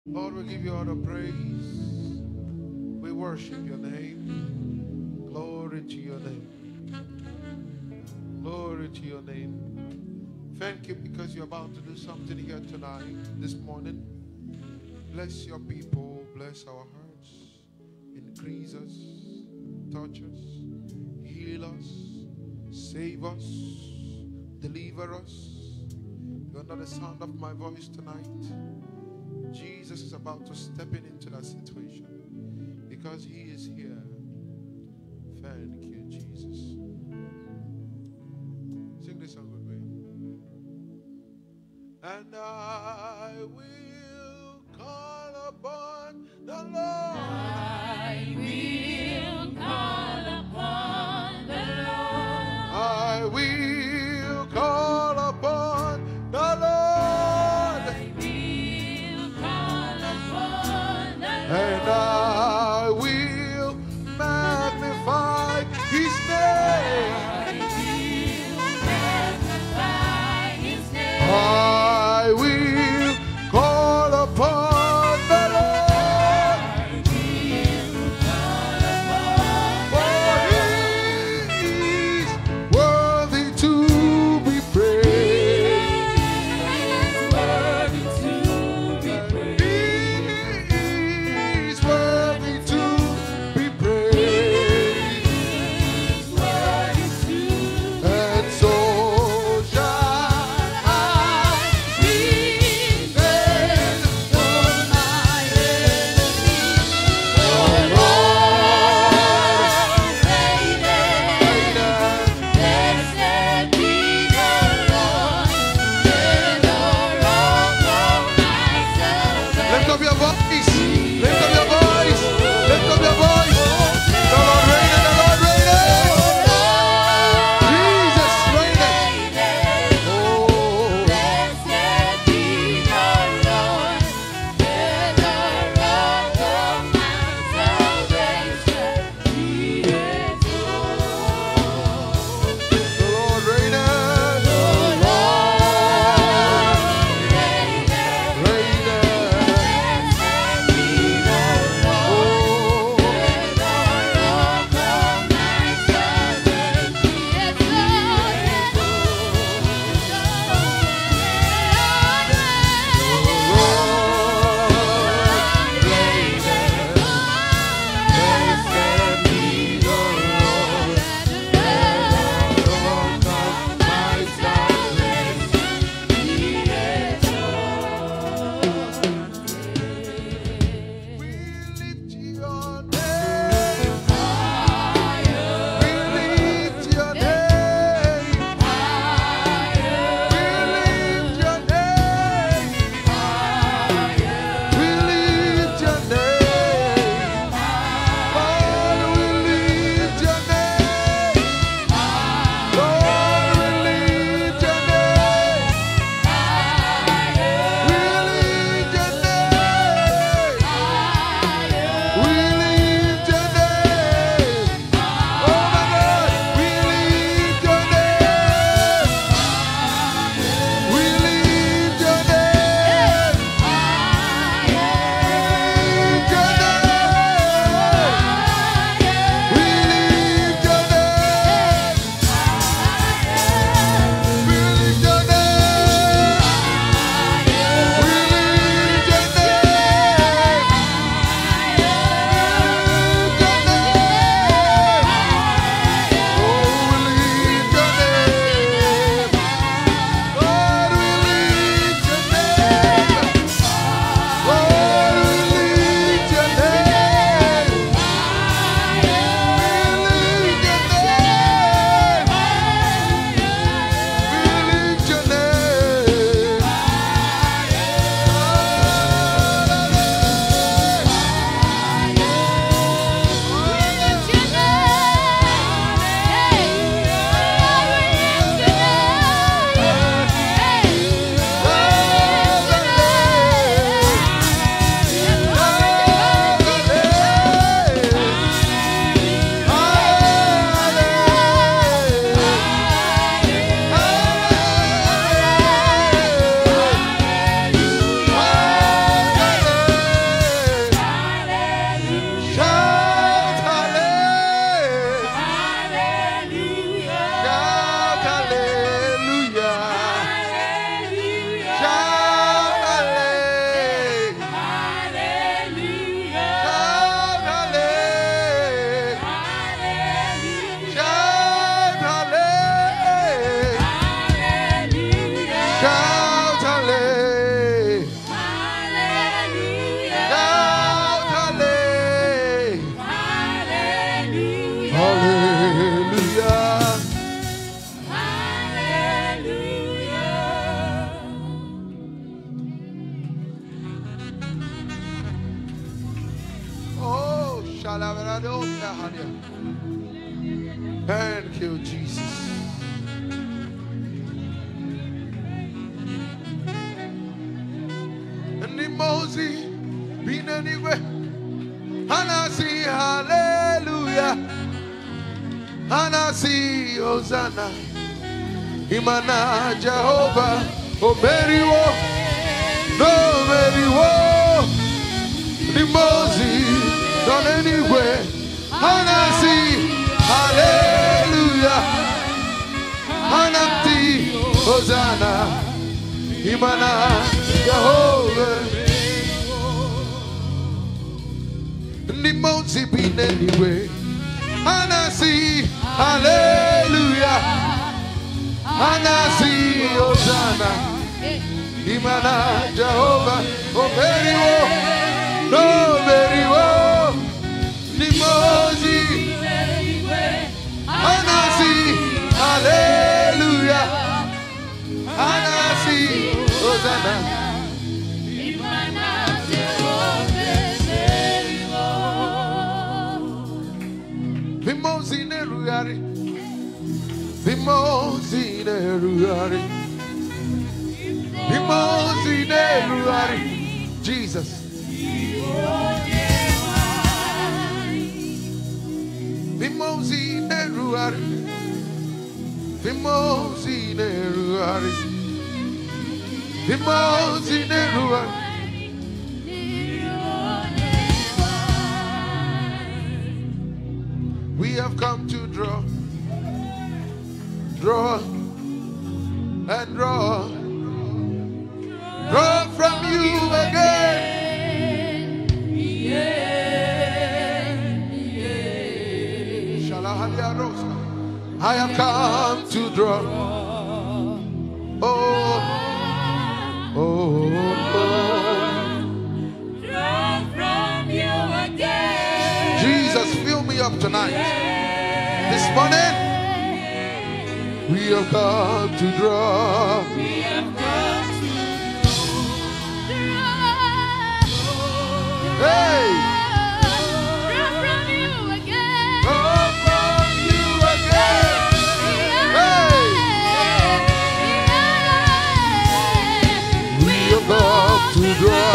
Lord, we give you all the praise. We worship your name. Glory to your name. Glory to your name. Thank you because you're about to do something here tonight, this morning. Bless your people. Bless our hearts. Increase us. Touch us. Heal us. Save us. Deliver us. You're not the sound of my voice tonight. Jesus is about to step into that situation because he is here. Thank you, Jesus. Sing this song with me. And I will call upon the Lord. I will call upon the Lord. I will call upon the Lord. And I will magnify his name. I will call upon the Lord. Thank you, Jesus. And the Moses been anywhere. And I see hallelujah. And I see Hosanna. Imana Jehovah. Oh, very well. No, very well. The Moses done anywhere. And I see hallelujah. And I see Hosanna. Imana Jehovah. The Moses been anywhere. And I see hallelujah. And I see Hosanna. Imana Jehovah. Oh, very well. No, very well. The Moses. And I see hallelujah. And I see Hosanna. Jesus. We have come to draw and draw from you again. I have come to draw. Draw from you again. Jesus, fill me up tonight. This morning, we have come to draw. We have come to draw. Hey! Draw from you again. Draw from you again. Hey! We have come to draw.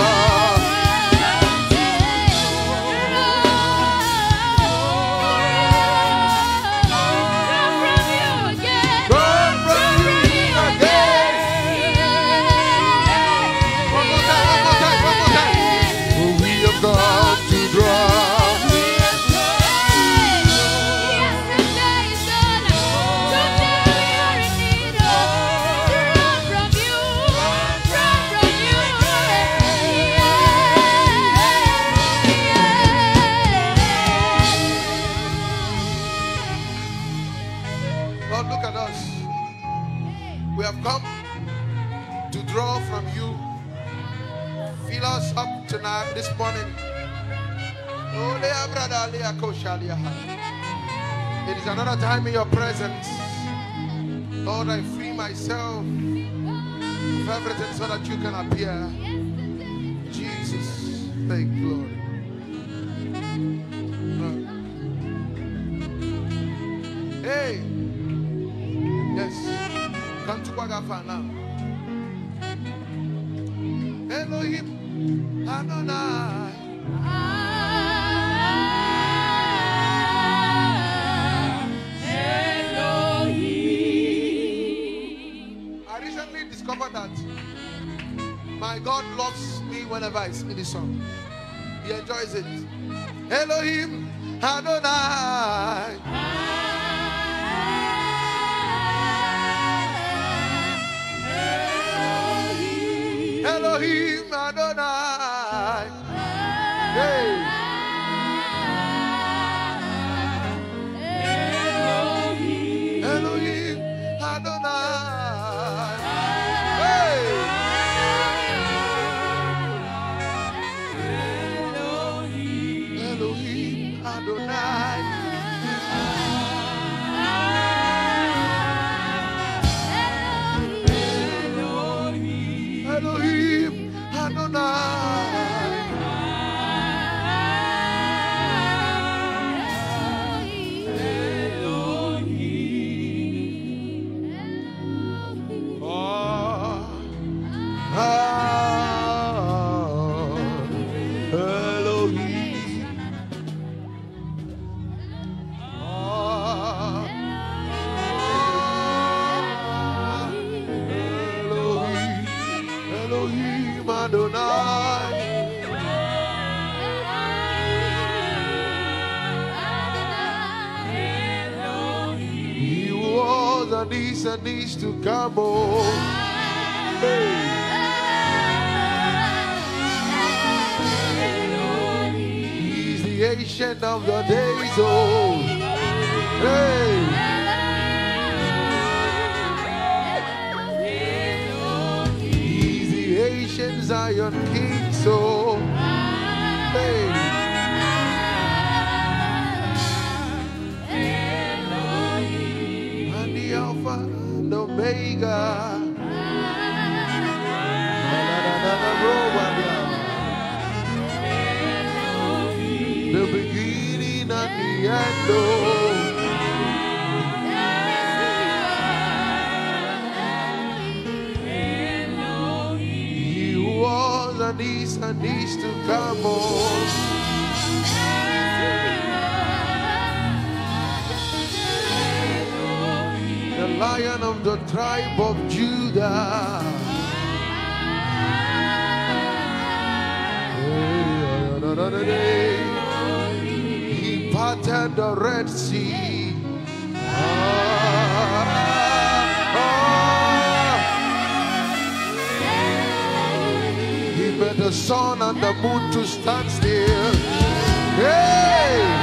Lord, look at us. We have come to draw from you. Fill us up tonight, this morning. Oh, Leah, brother, Leah, Koshalia. It is another time in your presence. Lord, I free myself of everything so that you can appear. Jesus, take glory. Hey, yes, come to Wagafa now. Elohim, Adonai. I recently discovered that my God loves me whenever I sing this song. He enjoys it. Elohim, Adonai. Elohim Adonai. Hey. Elohim Adonai. Hey. Elohim Adonai. Elohim Adonai. needs to come. Oh, hey. He's the ancient of the days. Oh, hey. He's the ancient Zion King. So, hey. Alpha and Omega, the beginning and the end. He was and is to come. Lion of the tribe of Judah. He parted the Red Sea. He made the sun and the moon to stand still. Hey!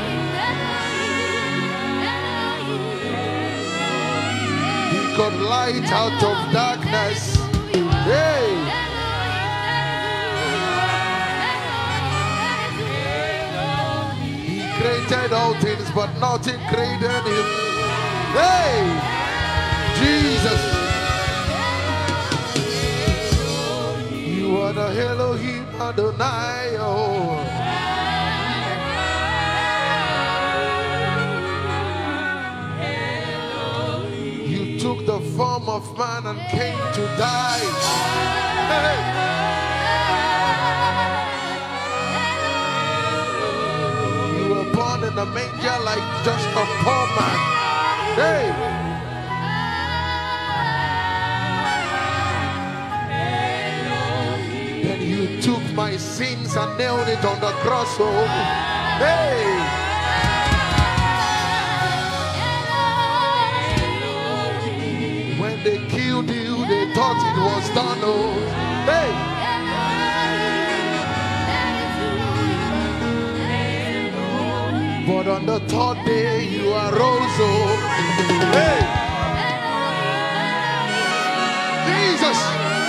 Got light out of darkness. Hey. He created all things, but nothing created him. Hey, Jesus. You are the Elohim Adonai. Oh. Took the form of man and came to die. Hey. You were born in a manger like just a poor man. Hey. Then you took my sins and nailed it on the cross. Oh. Hey. They killed you, they thought it was done. Oh, hey. But on the third day you arose. Oh, hey. Jesus.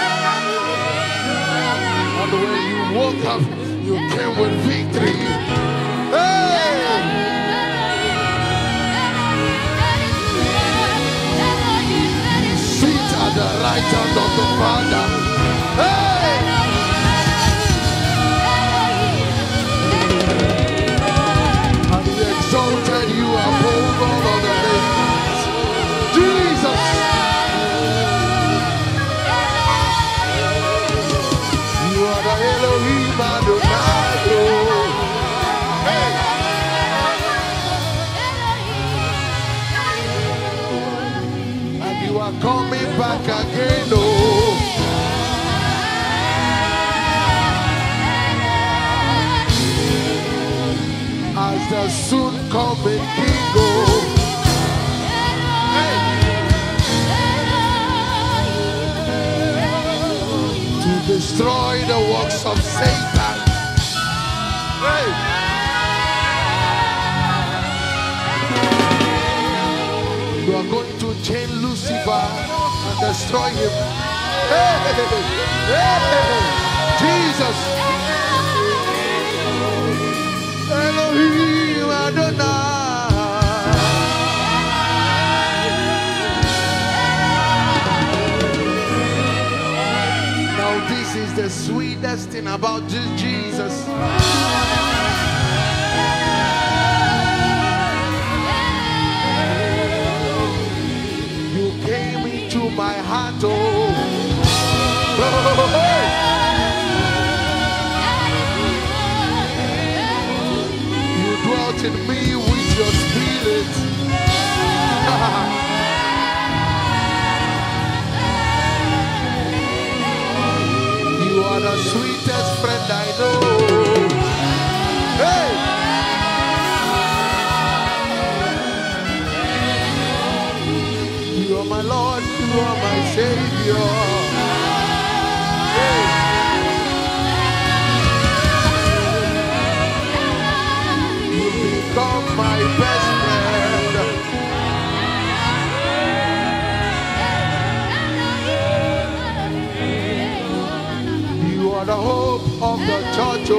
And when you woke up, you came with victory. Hey. At the right hand of the Father. Hey! And He exalted you above all other nations. Jesus! You are the Elohim Adonai. Hey! You are coming back again, oh. As the soon coming King, oh. Hey. To destroy the works of Satan. Hey. You are going to chain Lucifer and destroy him. Hey, hey, Jesus. Elohim Adonai. Now this is the sweetest thing about Jesus. My heart, oh, hey. Savior. You become my best friend. You are the hope of the church.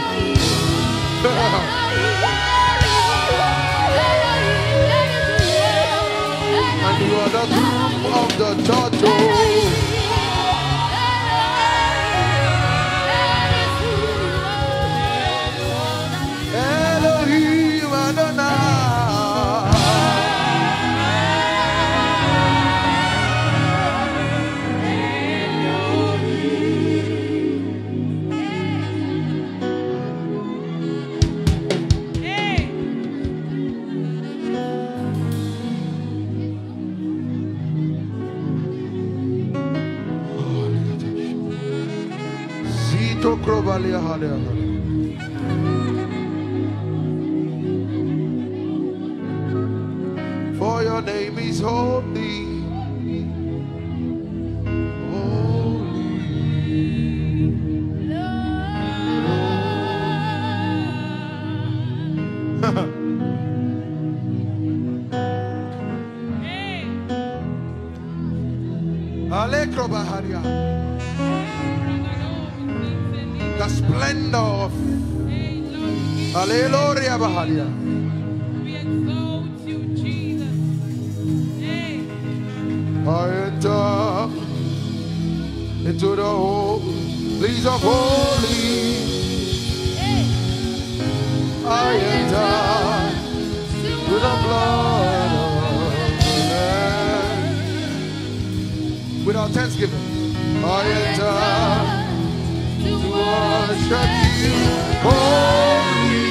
And you are the groom of the church. Elohim Adonai. Zito Krovalia Hadea. For your name is holy, holy. Alekro Baharia. The splendor of Alleluia Baharia. We exalt you, Jesus. I enter into the holies of holies. I enter with the blood of the Lamb. Without thanksgiving, I enter to worship you, holy.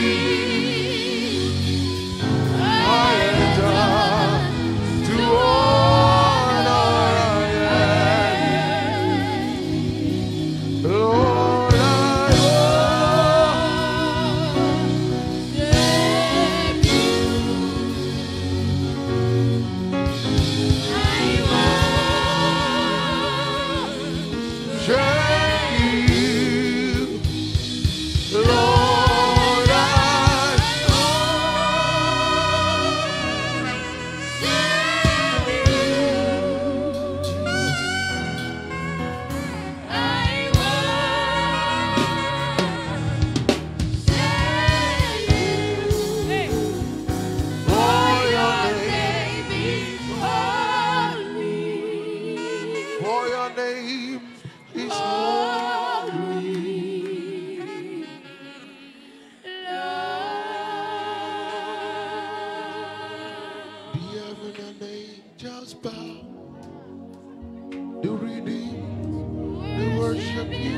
I enter to honor you, Lord. I For your name is holy. The heaven and angels bow. The redeemed, they worship you.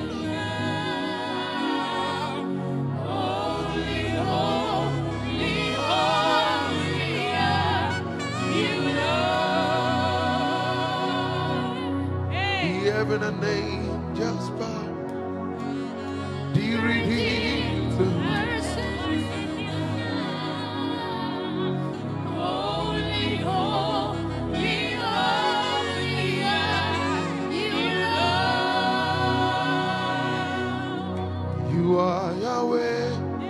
Holy, holy, holy are you, Lord. The heaven and angels bow. The redeemed, Holy, holy, holy are you, Lord. you are Yahweh.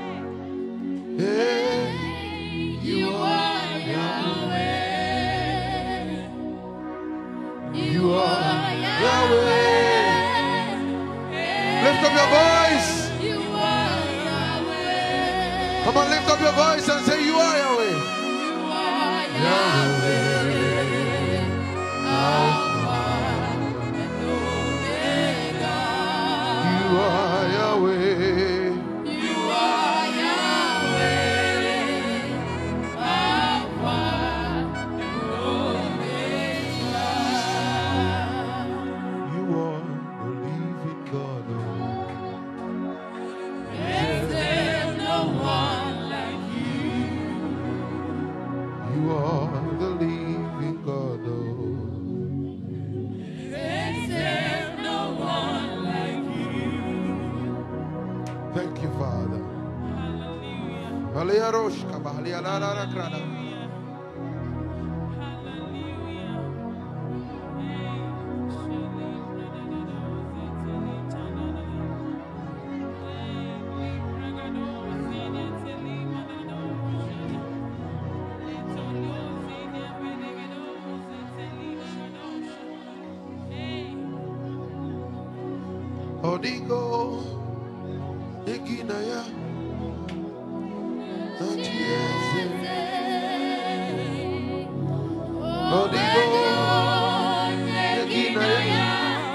Hey, You are Yahweh. you are Yahweh. Lift up your voice. You are Yahweh. Come on, lift up your voice and say, you are Yahweh. You are Yahweh. Alpha and Omega. You are Yahweh. You are Yahweh. Alpha and Omega. You are the living God. There's no one like you. You are the living God. There's no one like you. Thank you, Father. Hallelujah. Hallelujah, Rosh Kaba, Hallelujah, La, La, La, Krada. Hallelujah. Odigo Eginaya Nachieze Odigo Eginaya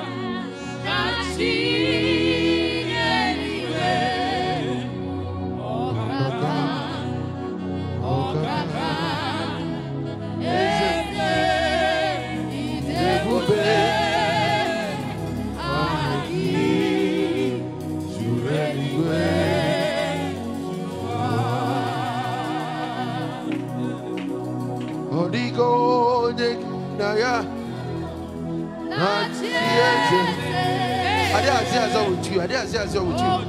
Odigo Eginaya Nachieze I didn't say I with you. I didn't say I with you.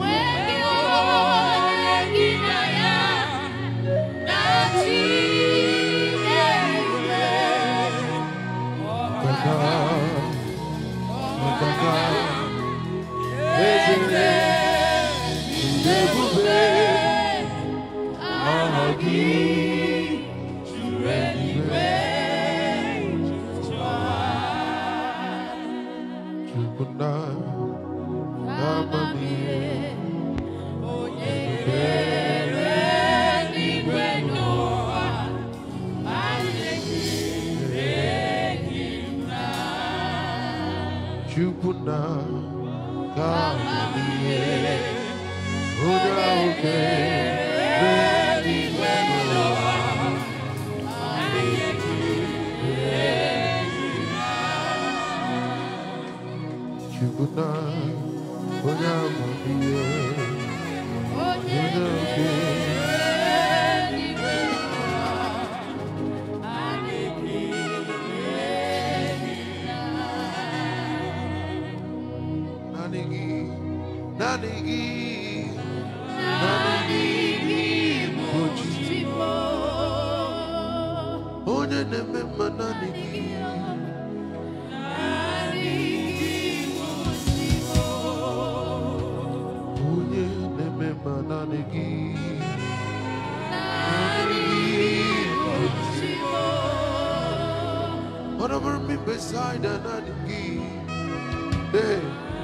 Chupuna Kamiye Oda Oke Ready Menoa Chupuna Oda Oke Oda Oke Whatever me beside an anigi, hey.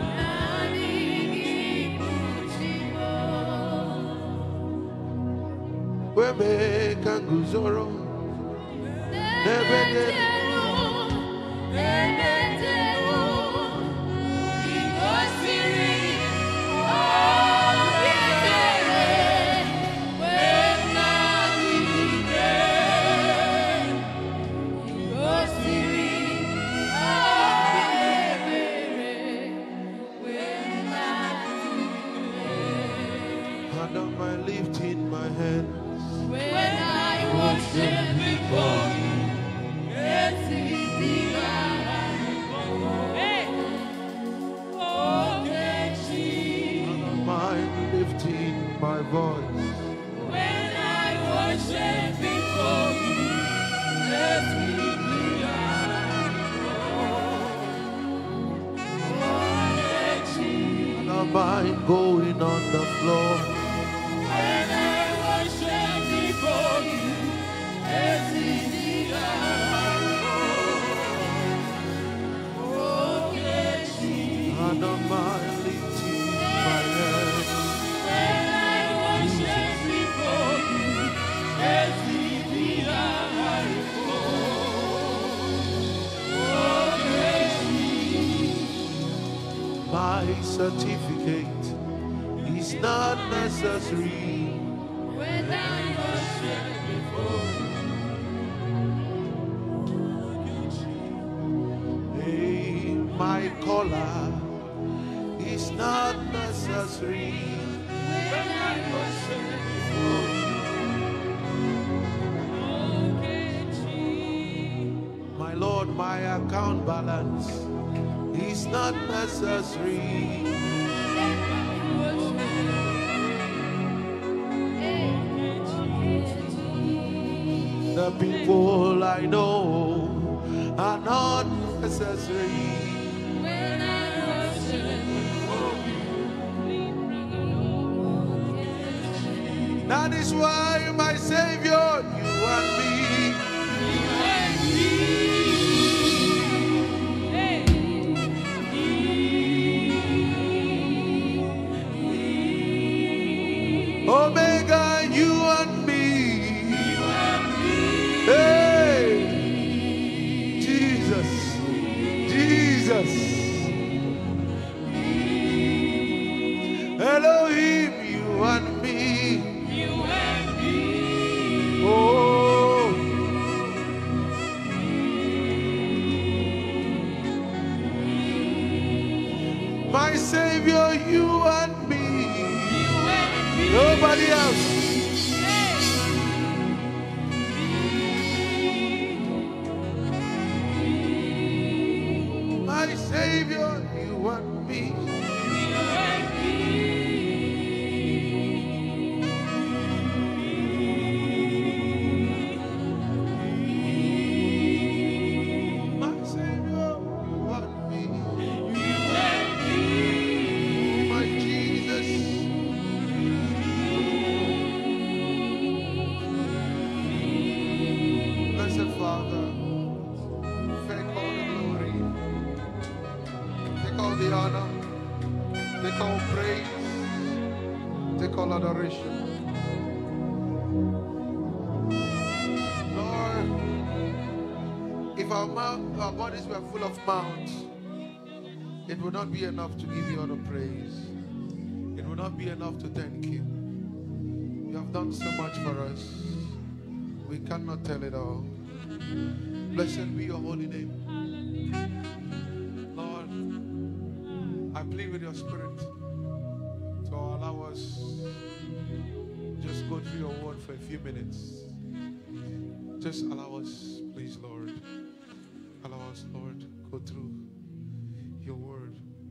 Webe kanguzoro, and am I lifting my hands when I worship before you. Yes, am I lifting my voice when I worship before you. Yes, and am I going on the floor when I worship before you. Yes, and am I lifting my hands when I worship before you. Yes, my certificate is not necessary when I worship before you. hey, my collar is not necessary When I worship before you. my Lord, my account balance is not necessary the people I know are not necessary. When I worship before you. That is why, my Savior, you and me, Omega, you and me. Hey, Jesus, Jesus. Elohim, you and me. Oh, my Savior, you and me. Nobody else. My Savior, you and me. My Savior, you and me. My Jesus. Blessed Father, take all the glory, take all the honor, take all praise, take all adoration. Lord, if our bodies were full of mouths, it would not be enough to give you all the praise. It would not be enough to thank you. You have done so much for us. We cannot tell it all. Blessed be your holy name. Lord, I plead with your spirit to allow us just go through your word for a few minutes. Just allow us, please, Lord. Allow us, Lord, go through your word.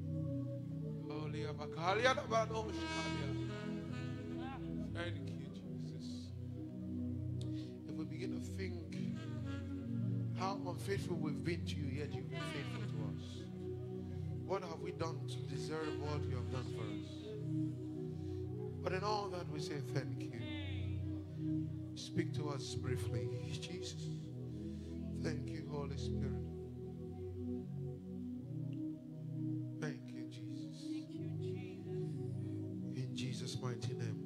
Thank you, Jesus. If we begin to think how unfaithful we've been to you, yet you've been faithful to us. What have we done to deserve what you have done for us? But in all that, we say thank you. Speak to us briefly, Jesus. Thank you, Holy Spirit. Thank you, Jesus. In Jesus' mighty name.